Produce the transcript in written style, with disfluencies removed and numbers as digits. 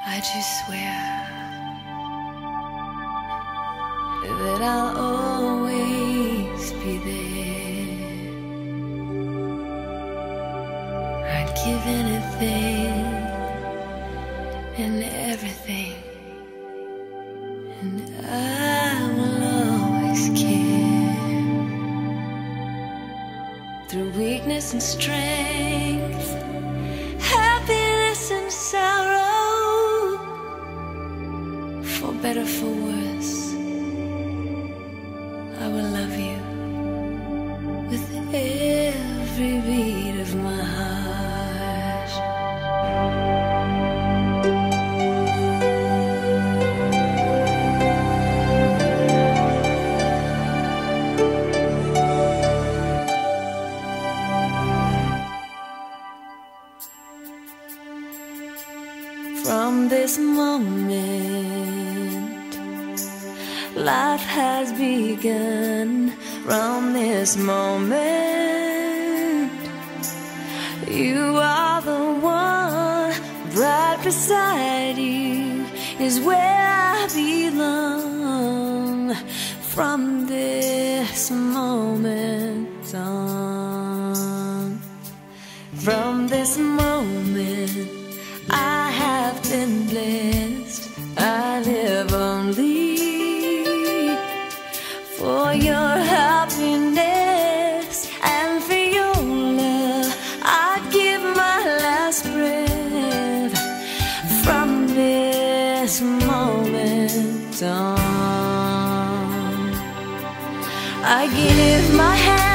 I just swear that I'll always be there. I'd give anything and everything, and I will always care. Through weakness and strength, happiness and sorrow, for better, for worse, I will love you with every beat of my heart. From this moment, life has begun. From this moment, you are the one. Right beside you is where I belong. From this moment on, from this moment, I have been blessed. I live only for your happiness and for your love. I give my last breath. From this moment on, I give my hand